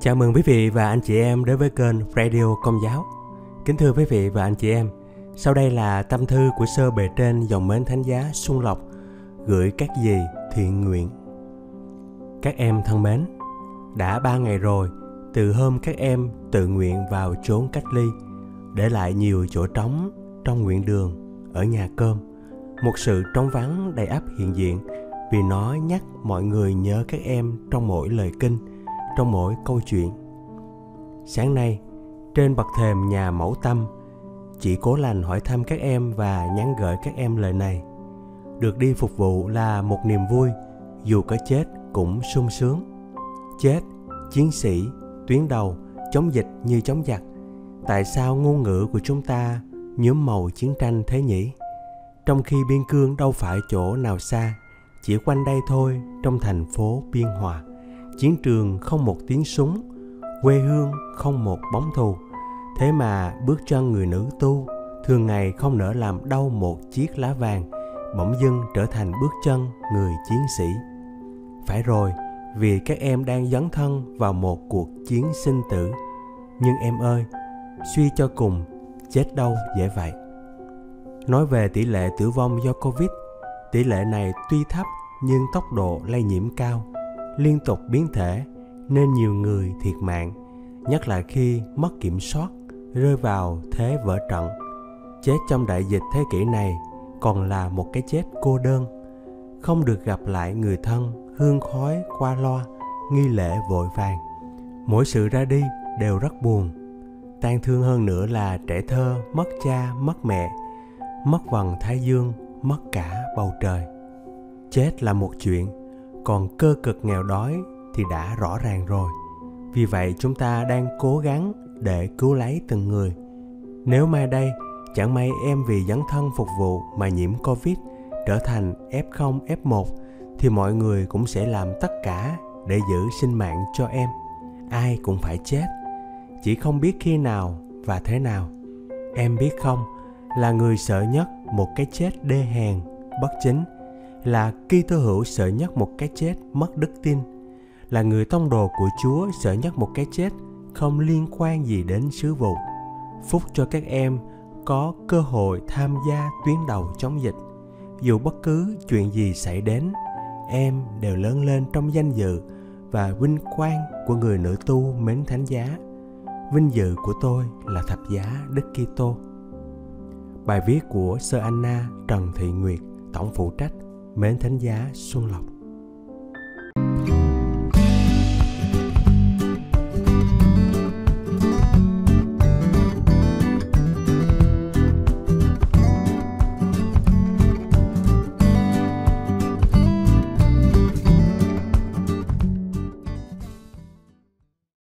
Chào mừng quý vị và anh chị em đến với kênh Radio Công giáo. Kính thưa quý vị và anh chị em, sau đây là tâm thư của sơ bề trên dòng mến thánh giá Xuân Lộc gửi các dì thiện nguyện. Các em thân mến, đã 3 ngày rồi từ hôm các em tự nguyện vào chốn cách ly, để lại nhiều chỗ trống trong nguyện đường, ở nhà cơm. Một sự trống vắng đầy ắp hiện diện, vì nó nhắc mọi người nhớ các em trong mỗi lời kinh, trong mỗi câu chuyện. Sáng nay, trên bậc thềm nhà Mẫu Tâm, chị Cố Lành hỏi thăm các em và nhắn gửi các em lời này: được đi phục vụ là một niềm vui, dù có chết cũng sung sướng. Chết, chiến sĩ, tuyến đầu, chống dịch như chống giặc. Tại sao ngôn ngữ của chúng ta nhuốm màu chiến tranh thế nhỉ? Trong khi biên cương đâu phải chỗ nào xa, chỉ quanh đây thôi, trong thành phố Biên Hòa. Chiến trường không một tiếng súng, quê hương không một bóng thù. Thế mà bước chân người nữ tu thường ngày không nỡ làm đau một chiếc lá vàng, bỗng dưng trở thành bước chân người chiến sĩ. Phải rồi, vì các em đang dấn thân vào một cuộc chiến sinh tử. Nhưng em ơi, suy cho cùng, chết đâu dễ vậy. Nói về tỷ lệ tử vong do Covid, tỷ lệ này tuy thấp nhưng tốc độ lây nhiễm cao, liên tục biến thể, nên nhiều người thiệt mạng, nhất là khi mất kiểm soát, rơi vào thế vỡ trận. Chết trong đại dịch thế kỷ này còn là một cái chết cô đơn, không được gặp lại người thân, hương khói qua loa, nghi lễ vội vàng. Mỗi sự ra đi đều rất buồn. Tang thương hơn nữa là trẻ thơ mất cha, mất mẹ, mất vầng thái dương, mất cả bầu trời. Chết là một chuyện, còn cơ cực nghèo đói thì đã rõ ràng rồi. Vì vậy chúng ta đang cố gắng để cứu lấy từng người. Nếu mai đây chẳng may em vì dấn thân phục vụ mà nhiễm Covid, trở thành F0, F1, thì mọi người cũng sẽ làm tất cả để giữ sinh mạng cho em. Ai cũng phải chết, chỉ không biết khi nào và thế nào. Em biết không, là người sợ nhất một cái chết đê hèn, bất chính. Là Kitô hữu sợ nhất một cái chết mất đức tin. Là người tông đồ của Chúa sợ nhất một cái chết không liên quan gì đến sứ vụ. Phúc cho các em có cơ hội tham gia tuyến đầu chống dịch. Dù bất cứ chuyện gì xảy đến, em đều lớn lên trong danh dự và vinh quang của người nữ tu mến thánh giá. Vinh dự của tôi là thập giá Đức Kitô. Bài viết của Sơ Anna Trần Thị Nguyệt, tổng phụ trách mến thánh giá Xuân Lộc.